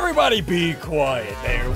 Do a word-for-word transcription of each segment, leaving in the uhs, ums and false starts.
Everybody be quiet there.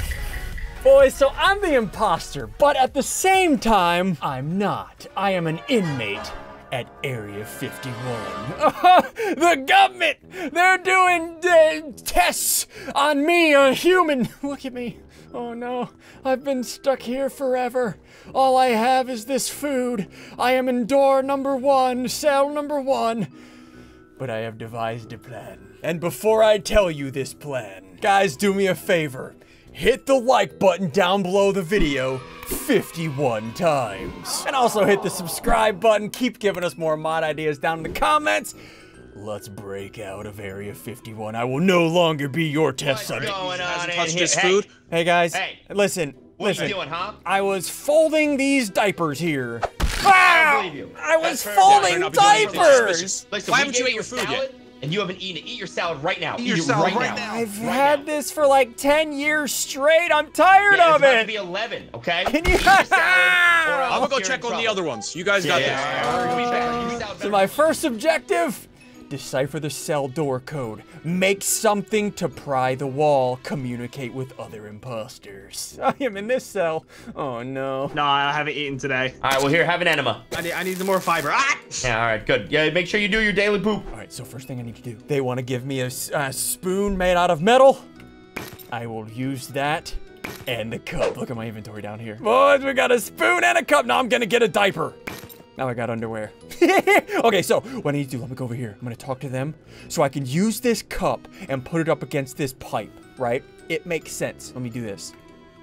Boys, so I'm the imposter, but at the same time, I'm not. I am an inmate at Area fifty-one. The government, they're doing uh, tests on me, a human. Look at me. Oh no, I've been stuck here forever. All I have is this food. I am in door number one, cell number one. But I have devised a plan. And before I tell you this plan, guys, do me a favor. Hit the like button down below the video fifty-one times. And also hit the subscribe button. Keep giving us more mod ideas down in the comments. Let's break out of Area fifty-one. I will no longer be your test subject. What's going on in touched here? his Hey, food. Hey guys, Hey. listen, what listen. are you doing, huh? I was folding these diapers here. I don't believe you. I was That's fair. folding Yeah, not be doing anything diapers. suspicious. Listen, Why we haven't you gave ate your food salad, yet? And you haven't eaten it. Eat your salad right now. Eat Eat, your it salad right, right now. now. I've Right had now. this for like ten years straight. I'm tired Yeah, of it's about it. to be eleven, okay? Can you- Eat your salad, or else I'm gonna go you're check in on the trouble. other ones. You guys got Yeah, this. yeah, yeah. We're gonna be back. Eat your salad So better. my first objective, decipher the cell door code. Make something to pry the wall. Communicate with other imposters. I am in this cell. Oh no. No, I haven't eaten today. All right, well, here, have an enema. I need, I need some more fiber. Ah! Yeah, all right, good. Yeah, make sure you do your daily poop. All right, so first thing I need to do, they want to give me a, s- a spoon made out of metal. I will use that and the cup. Look at my inventory down here. Boys, we got a spoon and a cup. Now I'm gonna get a diaper. Now I got underwear. Okay, so what I need to do, let me go over here. I'm gonna talk to them so I can use this cup and put it up against this pipe, right? It makes sense. Let me do this.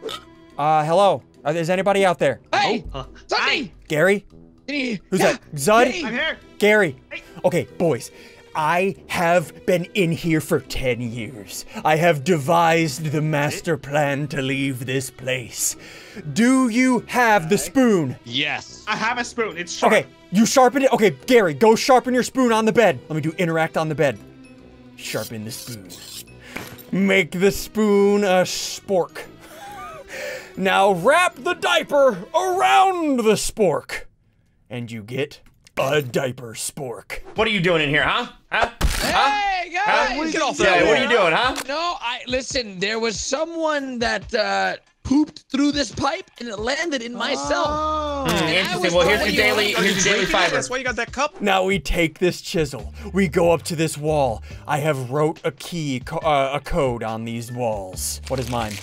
Uh, hello. Uh, is anybody out there? Hey, Uh, Sunday. Gary? Hey. Who's Yeah. that? Zud? Hey. I'm here. Gary. Okay, boys. I have been in here for ten years. I have devised the master plan to leave this place. Do you have the spoon? Yes. I have a spoon. It's sharp. Okay, you sharpen it. Okay, Gary, go sharpen your spoon on the bed. Let me do interact on the bed. Sharpen the spoon. Make the spoon a spork. Now wrap the diaper around the spork. And you get a diaper spork. What are you doing in here, huh? Huh? Huh? Hey guys. Huh? Get off Yeah, that what wall. are you doing, huh? No, I listen. There was someone that uh, pooped through this pipe and it landed in my cell. Hmm, I interesting. was Well, here's told your you- daily, Are you here's your daily drinking it? fiber. That's why you got that cup? Now we take this chisel. We go up to this wall. I have wrote a key, co uh, a code on these walls. What is mine?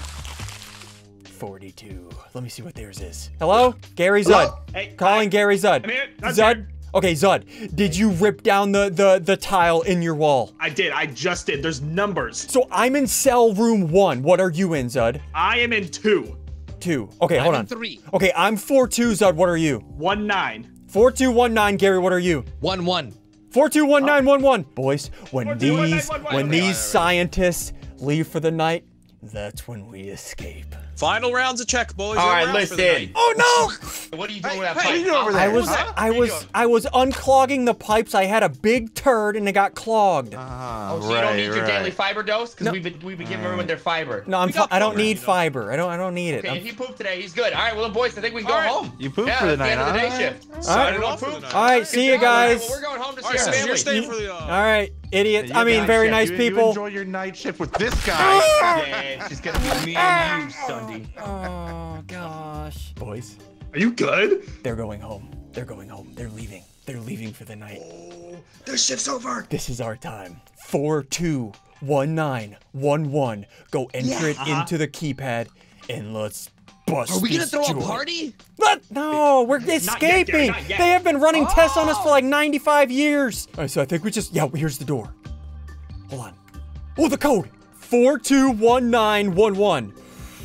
forty-two. Let me see what theirs is. Hello? Gary Zud. Hello? Hey, Calling hi. Gary Zud. I'm here. I'm Zud? here. Okay, Zud. Did you rip down the, the, the tile in your wall? I did. I just did. There's numbers. So I'm in cell room one. What are you in, Zud? I am in two. Two. Okay, hold I'm on. in three. Okay, I'm four two, Zud. What are you? One nine. four two one nine, Gary. What are you? One one. four two one nine one one. Boys, when four two one nine these one one. when Okay. these scientists leave for the night, that's when we escape. Final rounds of check, boys. All You're right, around for the listen. night. Oh no! What are you doing Hey, with that hey, pipe? what are you doing over Huh? I there? was Huh? I was I was unclogging the pipes. I had a big turd and it got clogged. Ah, Oh, so you don't need your daily fiber dose? Because we've been we've been giving everyone their fiber. No, I'm We fi got I don't covered, need you know. fiber. I don't I don't need it. Okay, I'm- if he pooped today, he's good. All right, well, boys, I think we can go All right. home. You pooped yeah, for the that's the end night, of the day huh? shift. All right. Signing off for the night. All right, see you All right, guys. well, we're going home to All right, see so our you're family. staying for the. Uh, All right, idiots. You I mean, guys- very yeah, nice you, people. You enjoy your night shift with this guy. Yeah, it's just gonna be me and you, Sunday. Oh gosh, boys, Are you good? they're going home. They're going home. They're leaving. They're leaving for the night. The shift's over. This is our time. Four two one nine one one. Go enter it Uh-huh. into the keypad and let's bust Are we gonna this throw a joint. party? What? No, we're Gary, escaping. not yet. They have been running tests on us for Oh. like ninety-five years. All right, so I think we just, yeah, here's the door. Hold on. Oh, the code. four two one nine one one.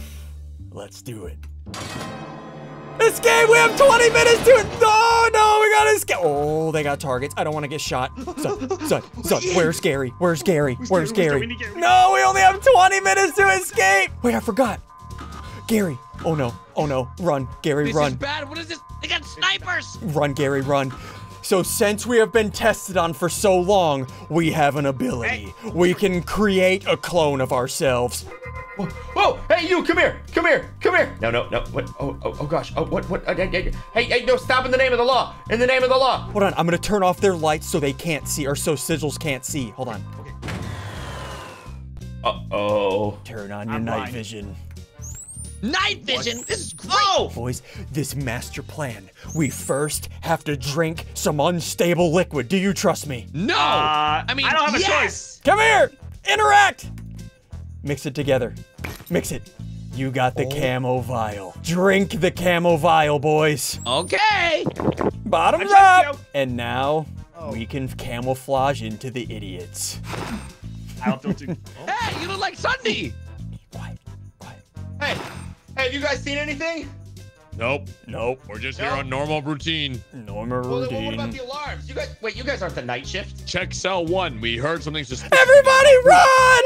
Let's do it. Escape! We have twenty minutes to it! No, no, we gotta escape! Oh, they got targets. I don't want to get shot. Son, son, son, where's Gary? Where's Gary? Where's Gary? Gary? We need Gary. No, we only have twenty minutes to escape! Wait, I forgot. Gary. Oh no, oh no. Run, Gary, This run. is bad. What is this? They got snipers. Run, Gary, run. So since we have been tested on for so long, we have an ability. We can create a clone of ourselves. Whoa, whoa, hey, you, come here, come here, come here. No, no, no, what, oh, oh, oh gosh, oh, what, what, uh, uh, uh, hey, hey, no, stop in the name of the law, in the name of the law. Hold on, I'm gonna turn off their lights so they can't see, or so sigils can't see. Hold on. Uh-oh. Turn on your I'm night blind. vision. Night vision. This is great. Oh! Boys, this master plan. We first have to drink some unstable liquid. Do you trust me? No. Uh, I mean, I don't have a yes. choice. Come here! Interact! Mix it together. Mix it. You got the camo vial. Drink the camo vial, boys. Okay. Bottoms I trust up! you. And now, Oh. we can camouflage into the idiots. I don't feel too. Hey, you look like Sunday. Quiet, quiet. Hey, hey, have you guys seen anything? Nope. Nope. We're just No. here on normal routine. Normal Well, then what about routine. the alarms? You guys, wait, you guys aren't the night shift? Check cell one. We heard something suspicious. Everybody run!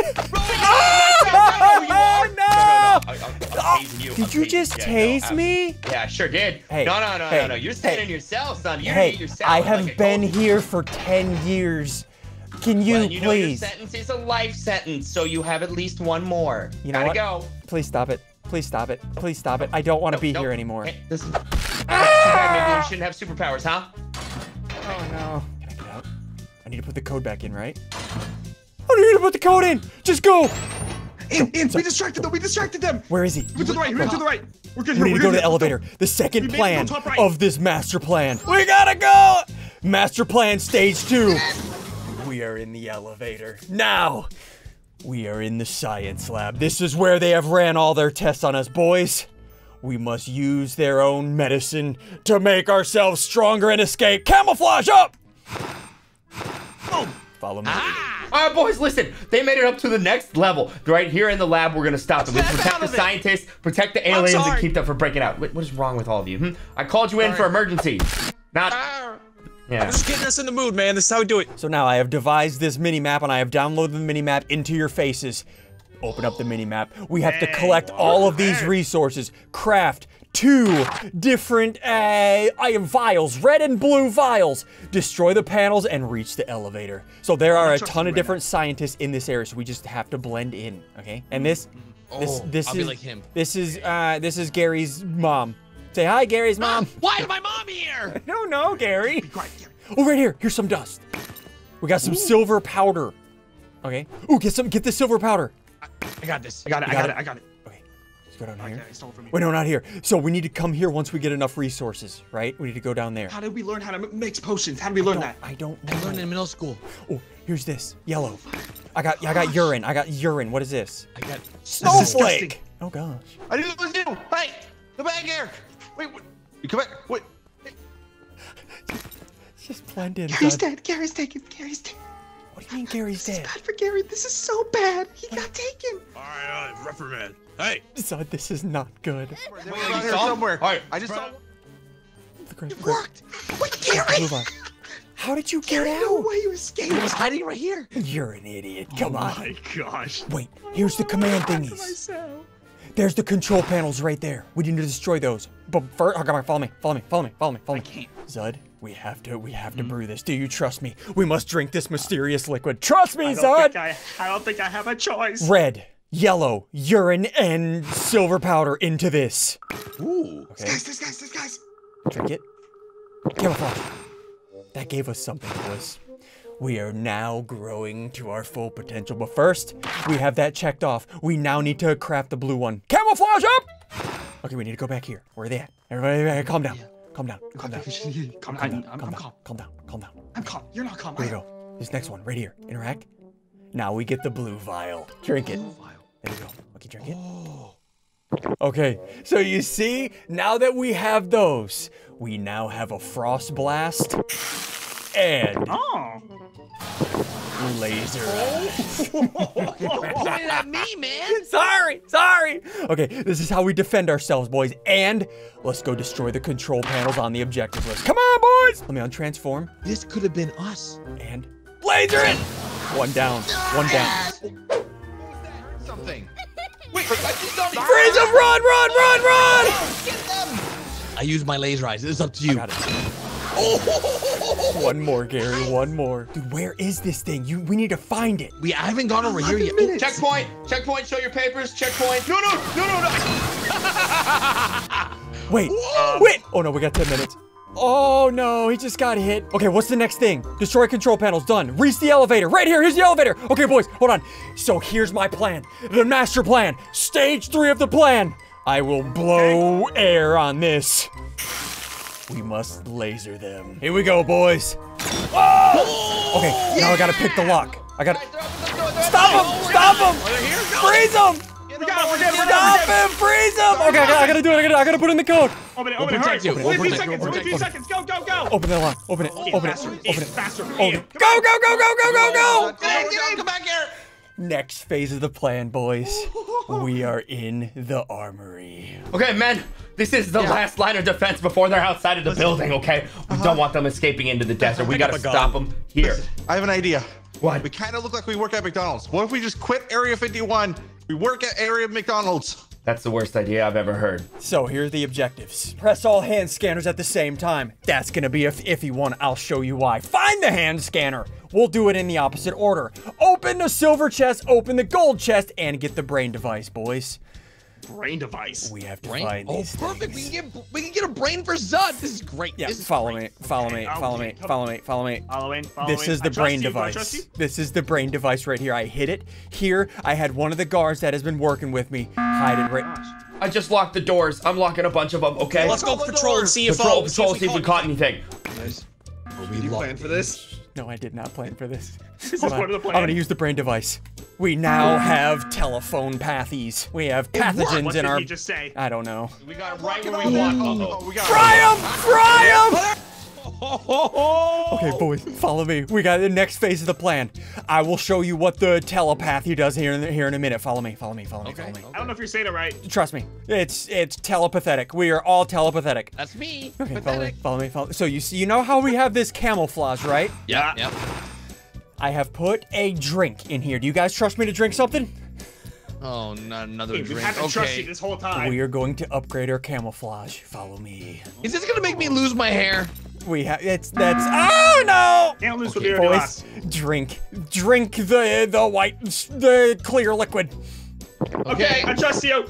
Oh, Oh, no! no! I- I'm tasing you. Did I'm you tasing- just yeah, no, tase I'm- me? Yeah, I sure did. Hey, no, no, no, hey, no, no. You're staying hey. in your cell, son. You Hey, need your cell. I have like I been told you. here for ten years. Can you Well, you know your please? sentence is a life sentence, so you have at least one more. You know Gotta what? go. Please stop it. Please stop it. Please stop it. I don't want to be Nope. here anymore. Hey, this is... Maybe you shouldn't have superpowers, huh? Oh no. Can I get out? I need to put the code back in, right? I need to put the code in. Just go. In, in, we distracted them. We distracted them. Where is he? Move to the right. Move to the right. We're good We here. need We're to go good to the here. elevator. The second We made it plan go top right. of this master plan. We gotta go. Master plan stage two. We are in the elevator. Now, we are in the science lab. This is where they have ran all their tests on us, boys. We must use their own medicine to make ourselves stronger and escape. Camouflage up! Boom. Follow me. All right, boys, listen. They made it up to the next level. Right here in the lab, we're gonna stop them. We Snap protect out the of it. scientists, protect the aliens, and sorry. keep them from breaking out. What, what is wrong with all of you? Hmm? I called you in for emergency. Not. Yeah. Just getting us in the mood, man. This is how we do it. So now I have devised this mini-map and I have downloaded the mini-map into your faces. Open up the mini-map. We have to Hey, collect all of these hey. resources. Craft two different uh, iron vials, red and blue vials. Destroy the panels and reach the elevator. So there are a trust ton you of right different scientists in this area, so we just have to blend in, okay? And this, this, Oh, this I'll is be like him. this is uh, this is Gary's mom. Say hi, Gary's mom. Why is my mom here? I don't know, Gary. Quiet, Gary. Oh, right here. Here's some dust. We got some silver powder. Okay. Ooh, get some. Get the silver powder. I got this. I got it. I got got it? it. I got it. Okay. Let's go down Okay, here. I stole it from you. Wait, no, not here. So we need to come here once we get enough resources, right? We need to go down there. How did we learn how to m- mix potions? How did we learn that? I don't I learned know. in middle school. Oh, here's this. Yellow. I got. I got urine. I got urine. What is this? I got. Snowflake. Oh gosh. I knew it was you. Hey, come back here. Wait, wait. You come back. Wait. Just blend in. Gary's Zud. dead. Gary's taken. Gary's taken. What do you mean Gary's This is dead? bad for Gary. This is so bad. He got taken. All right, uh, reprimand. Hey, Zud, this is not good. They were you around here saw him? somewhere. All right. I just saw. The great- It worked. Wait, Gary. Move on. How did you get Gary, no out? way you escaped. He was hiding right here. You're an idiot. Come on. My gosh. Wait, here's the command thingies. Myself. There's the control panels right there. We need to destroy those. But first, oh, come on, follow me, follow me, follow me, follow me, follow me. I can't. Zud, we have to, we have to brew this. Do you trust me? We must drink this mysterious liquid. Trust me, I don't, Zud. think I, I don't think I have a choice. Red, yellow, urine, and silver powder into this. ooh. Okay, Guys, this guys, this guys. drink it. Camouflage. That gave us something, boys. We are now growing to our full potential. But first, we have that checked off. We now need to craft the blue one. Camouflage up! Okay, we need to go back here. Where are they at? Everybody, calm down. Calm down. Calm down. Calm Calm down. down. I'm, Calm I'm down. calm. Calm down. Calm down. I'm calm. You're not calm. Here we I am. go. This next one, right here. Interact. Now we get the blue vial. Drink it. There you go. Okay, drink it. Okay, so you see, now that we have those, we now have a frost blast and Oh. laser eyes. Pointed at me, man. Sorry, sorry. Okay, this is how we defend ourselves, boys. And let's go destroy the control panels on the objective list. Come on, boys. Let me untransform This could have been us. and laser it. One down, one down. Something. Wait, I just saw me. Freeze them, run, run, run, run. I used my laser eyes. It's up to you. Got it. One more, Gary, one more. Dude, where is this thing? You, we need to find it. We I haven't gone over here yet. minutes. Checkpoint. Checkpoint. Show your papers. Checkpoint. No, no, no, no, no. Wait, wait. Oh no, we got ten minutes. Oh no, he just got hit. Okay, what's the next thing? Destroy control panels, done. Reach the elevator, right here, here's the elevator. Okay, boys, hold on. So here's my plan, the master plan, stage three of the plan. I will blow air on this. We must laser them. Here we go, boys. Oh! Okay, now I gotta pick the lock. I gotta, stop him, stop him, freeze him. We got him, we're dead, we're Stop dead, him! Freeze him! Okay, I gotta, I gotta do it. I gotta, I gotta put in the code. Open it, We'll open it, hurry. protect you, Only we'll a few protect you, seconds, we'll only a few protect seconds. Go, go, go. Open the lock. Open it. Open it. Faster, Open Ian, it. faster, Open Ian. it. Go, go, go, go, go, go, go! Come back here. Next phase of the plan, boys. We are in the armory. Okay, men, this is the last line of defense before they're outside of the building, okay? We don't want them escaping into the desert. We gotta stop them here. I have an idea. What? We kind of look like we work at McDonald's. What if we just quit Area fifty-one? We work at Area McDonald's. That's the worst idea I've ever heard. So here are the objectives. Press all hand scanners at the same time. That's gonna be a iffy one. I'll show you why. Find the hand scanner. We'll do it in the opposite order. Open the silver chest, open the gold chest, and get the brain device, boys. Brain device. We have to Brain? find Oh, these perfect. things. We can get we can get a brain for Zud. This is great. Yeah, This is follow great. me, follow me, Okay, follow okay, me, come- follow me, follow me. Following, following. This is I the trust brain you, do I trust device. you? This is the brain device right here. I hit it. Here, I had one of the guards that has been working with me hide it right. I just locked the doors. I'm locking a bunch of them, okay? Let's go patrol and see if Patrol, uh, patrol, see if we caught anything. we Plan for this? No, I did not plan for this. This is Hold part on. of the plan. I'm gonna use the brain device. We now have telephone pathies. We have pathogens What in did our. he just say? I don't know. We got it right where we want. Uh-oh. Oh, we got Fry him! Fry him! Oh, Okay, boys, follow me. We got the next phase of the plan. I will show you what the telepathy does here in, here in a minute. Follow me, follow me, follow me, follow me. I don't know if you're saying it right. Trust me, it's it's telepathetic. We are all telepathetic. That's me. Okay, follow me, Pathetic. follow me, follow me. So you see, you know how we have this camouflage, right? Yeah. Yeah. I have put a drink in here. Do you guys trust me to drink something? Oh, not another Hey, we've drink. had to trust you Okay. this whole time. We are going to upgrade our camouflage. Follow me. Is this gonna make me lose my hair? We have it's that's oh no! Can't lose Okay, with the Boys, drink, drink the the white, the clear liquid. Okay, I trust you.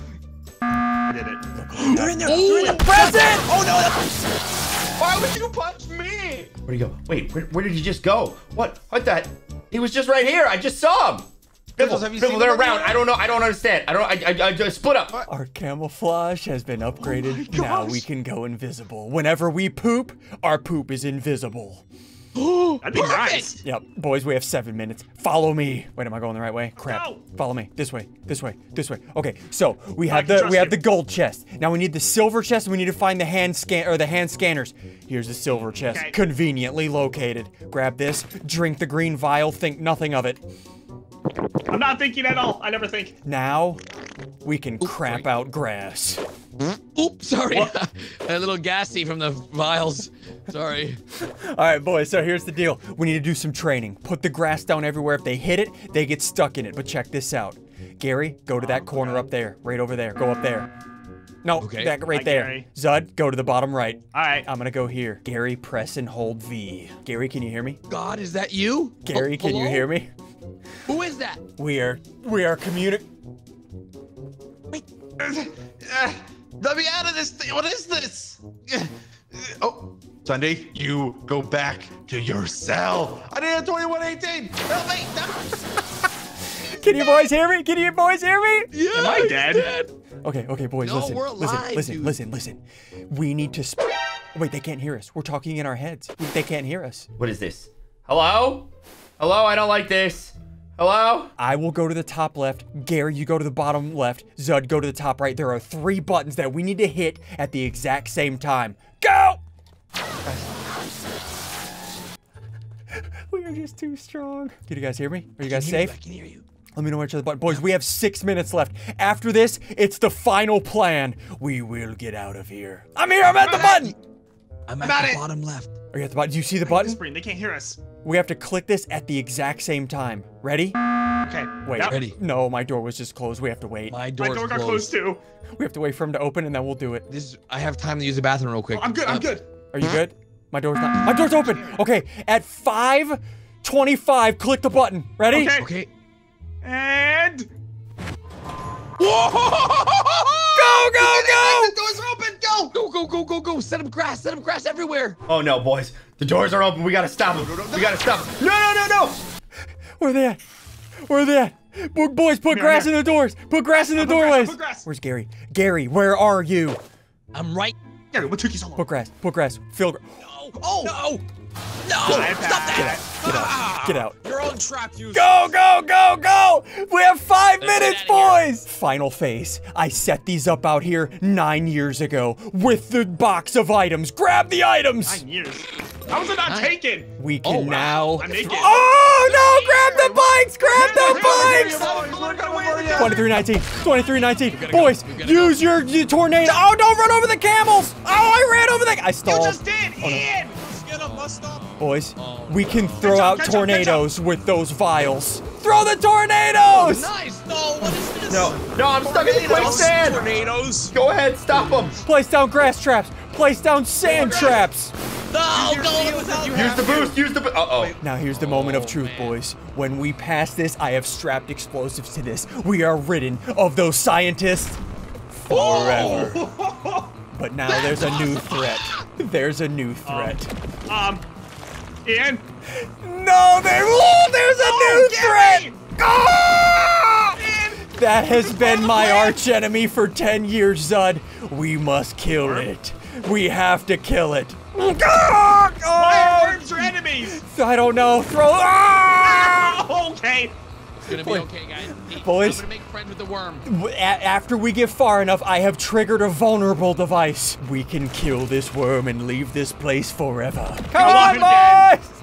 I did it. They're in there. Ooh, Present! Oh no! That's... Why would you punch me? Where'd he go? Wait, where, where did he just go? What? What the? He was just right here. I just saw him. Bibble, have you Bibble, seen they're him around. anywhere? I don't know. I don't understand. I don't. I. I, I just split up. Our camouflage has been upgraded. Oh now gosh. we can go invisible. Whenever we poop, our poop is invisible. That'd be nice. perfect. Yep, boys, we have seven minutes. Follow me. Wait, am I going the right way? Crap. No. Follow me. This way. This way. This way. Okay, so we have can the trust we have you. the gold chest. Now we need the silver chest. And we need to find the hand scan or the hand scanners. Here's the silver chest, Okay. conveniently located. Grab this. Drink the green vial. Think nothing of it. I'm not thinking at all. I never think. Now we can crap out grass. Oops, sorry. A little gassy from the vials. Sorry. All right, boys, so here's the deal. We need to do some training. Put the grass down everywhere. If they hit it, they get stuck in it. But check this out. Gary, go to that corner up there. Right over there. Go up there. No, Okay. that right Hi, there. Gary. Zud, go to the bottom right. All right. I'm gonna go here. Gary, press and hold V. Gary, can you hear me? God, is that you? Gary, can you hear me? Who is that? We are, we are communi- Uh, let me out of this thing. What is this? Uh, Oh, Sunday, you go back to your cell. I need a twenty-one eighteen. Help me. No. Can you boys hear me? Can you boys hear me? Yeah. Am I dead? Okay, okay, boys, No, listen, we're listen, alive, listen, dude. listen, listen. We need to. Sp- Wait, they can't hear us. We're talking in our heads. They can't hear us. What is this? Hello? Hello? I don't like this. Hello? I will go to the top left. Gary, you go to the bottom left. Zud, go to the top right. There are three buttons that we need to hit at the exact same time. Go! We are just too strong. Did you guys hear me? Are you guys safe? I can hear you. Let me know which of the buttons. Boys, we have six minutes left. After this, it's the final plan. We will get out of here. I'm here. I'm at the button. I'm at Got the it. bottom left. Are you at the button? Do you see the button? Whispering, they can't hear us. We have to click this at the exact same time. Ready? Okay. Wait. Yep. Ready. No, my door was just closed. We have to wait. My My door's door got closed. closed too. We have to wait for him to open, and then we'll do it. This. I have time to use the bathroom real quick. I'm good. I'm Uh, good. Are you good? My door's not. My door's open. Okay. At five twenty-five, click the button. Ready? Okay. Okay. And Go, go, go! The doors are open. Go. Go, go, go, go, go. set up grass, set up grass everywhere. Oh no, boys. The doors are open. We gotta stop them. We gotta stop them. No, no, no, no! Where are they at? Where are they at? Bo- Boys, put Here, grass here. in the doors. Put grass in the Put grass, doorways. put grass. Where's Gary? Gary, where are you? I'm right. Gary, what took you so long? Put grass. Put grass. Fill. Gra- No. Oh no. No. I Stop that. Get out. Ah, Get out. Your own trap user. Go, go, go, go! We have five Let's get minutes, outta here. boys! Final phase. I set these up out here nine years ago with the box of items. Grab the items! Nine years. How was it not Nine. taken? We can Oh, wow. now. I'm naked. Oh no! Grab the bikes! Grab the bikes! bikes! twenty-three nineteen. twenty-three nineteen. Boys, go, we gotta use your, your tornado. Oh, don't run over the camels! Oh, I ran over the. I You stalled. just did! Ian! Let's get a bus stop. Boys, Oh, we can throw Catch up, out catch up, tornadoes with those vials. Throw the tornadoes! Nice. No. What is this? No, no, I'm stuck in the quicksand! Tornadoes. Go ahead, stop them! Place down grass traps. Place down sand traps. No. Go. Use the boost, use the boost. Uh-oh. Now here's the moment of Oh, truth, man. boys. When we pass this, I have strapped explosives to this. We are ridden of those scientists forever. But now there's a new threat. There's a new threat. Um, Ian? No, there, oh, there's a new Gary! threat! Ah! That has been my arch enemy for ten years, Zud. We must kill it. We have to kill it. Ah! Why are Oh, worms your enemies? I don't know. Throw. Ah! Okay. It's gonna be okay, guys. Hey, Boys. I'm gonna make friends with the worm. A- after we get far enough, I have triggered a vulnerable device. We can kill this worm and leave this place forever. Come on, on, Dad. boys!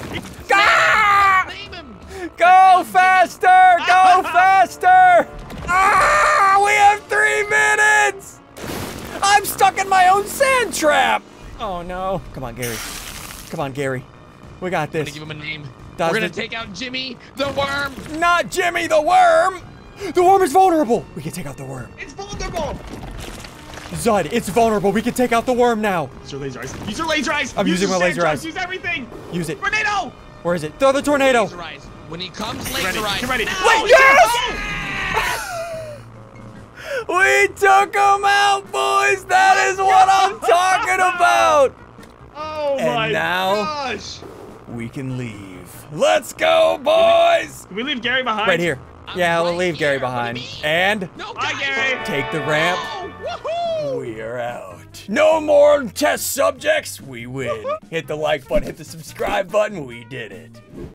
Ah! Name him. Go faster! Go faster! Ah! We have three minutes! I'm stuck in my own sand trap! Oh no. Come on, Gary. Come on, Gary. We got I'm gonna this. give him a name. Does We're gonna the- take out Jimmy the worm. Not Jimmy the worm! The worm is vulnerable! We can take out the worm. It's vulnerable. Zud, it's vulnerable. We can take out the worm now. Use your laser eyes. Use your laser eyes. I'm Use using your my sand laser traps. eyes. Use everything. Use it. Tornado. Where is it? Throw the tornado. Laser eyes. When he comes, Get ready. laser eyes. Get ready. Now. Wait, yes! We took him out, boys. That is what I'm talking about. Oh And my now- gosh. We can leave. Let's go, boys. Can we leave Gary behind? Right here. I'm Yeah, we'll right leave Gary here. What do behind. you mean? And No, Bye, guys. Gary. take the ramp. Oh, woohoo! We are out. No more test subjects. We win. Hit the like button, hit the subscribe button. We did it.